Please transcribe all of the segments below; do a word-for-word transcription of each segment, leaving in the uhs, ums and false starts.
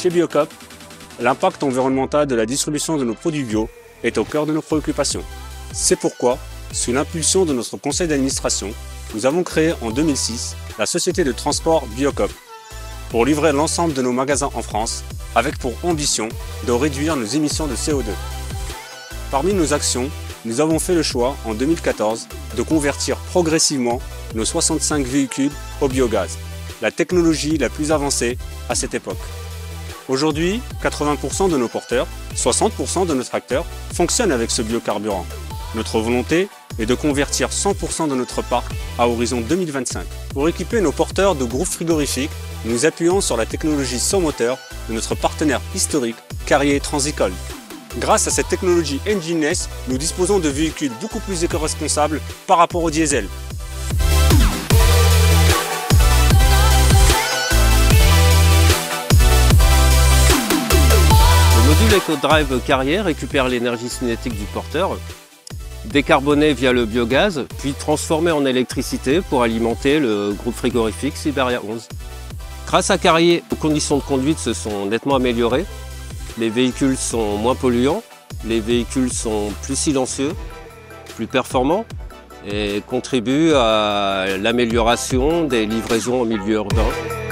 Chez Biocoop, l'impact environnemental de la distribution de nos produits bio est au cœur de nos préoccupations. C'est pourquoi, sous l'impulsion de notre conseil d'administration, nous avons créé en deux mille six la société de transport Biocoop pour livrer l'ensemble de nos magasins en France avec pour ambition de réduire nos émissions de C O deux. Parmi nos actions, nous avons fait le choix en deux mille quatorze de convertir progressivement nos soixante-cinq véhicules au biogaz, la technologie la plus avancée à cette époque. Aujourd'hui, quatre-vingts pour cent de nos porteurs, soixante pour cent de nos tracteurs fonctionnent avec ce biocarburant. Notre volonté est de convertir cent pour cent de notre parc à horizon deux mille vingt-cinq. Pour équiper nos porteurs de groupes frigorifiques, nous appuyons sur la technologie Somoteur de notre partenaire historique Carrier Transicole. Grâce à cette technologie Engineless, nous disposons de véhicules beaucoup plus éco-responsables par rapport au diesel. Le module EcoDrive Carrier récupère l'énergie cinétique du porteur, décarboné via le biogaz, puis transformé en électricité pour alimenter le groupe frigorifique Siberia onze. Grâce à Carrier, les conditions de conduite se sont nettement améliorées. Les véhicules sont moins polluants, les véhicules sont plus silencieux, plus performants et contribuent à l'amélioration des livraisons au milieu urbain.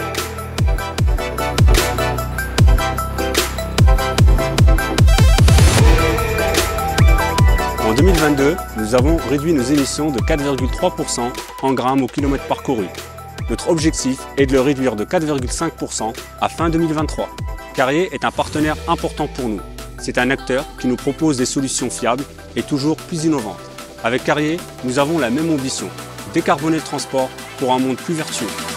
En deux mille vingt-deux, nous avons réduit nos émissions de quatre virgule trois pour cent en grammes au kilomètre parcouru. Notre objectif est de le réduire de quatre virgule cinq pour cent à fin deux mille vingt-trois. Carrier est un partenaire important pour nous. C'est un acteur qui nous propose des solutions fiables et toujours plus innovantes. Avec Carrier, nous avons la même ambition, décarboner le transport pour un monde plus vertueux.